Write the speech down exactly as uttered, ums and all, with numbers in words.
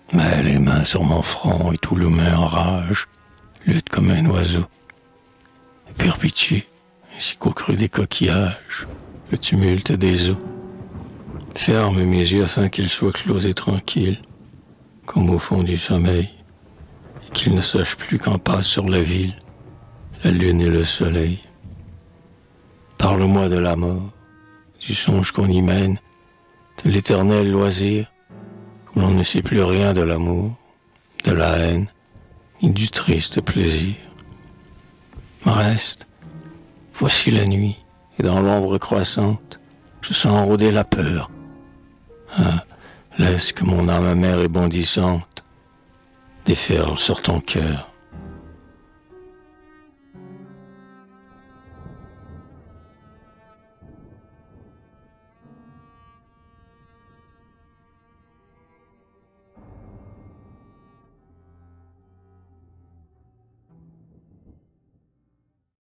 Mets les mains sur mon front et tout l'humain en rage, lutte comme un oiseau. Et pire pitié, ainsi qu'au creux des coquillages, le tumulte des eaux. Ferme mes yeux afin qu'ils soient clos et tranquilles, comme au fond du sommeil, et qu'ils ne sachent plus qu'en passe sur la ville, la lune et le soleil. Parle-moi de la mort, du songe qu'on y mène, de l'éternel loisir, où l'on ne sait plus rien de l'amour, de la haine, ni du triste plaisir. Reste, voici la nuit, et dans l'ombre croissante, je sens rôder la peur. Ah, laisse que mon âme amère et bondissante déferle sur ton cœur.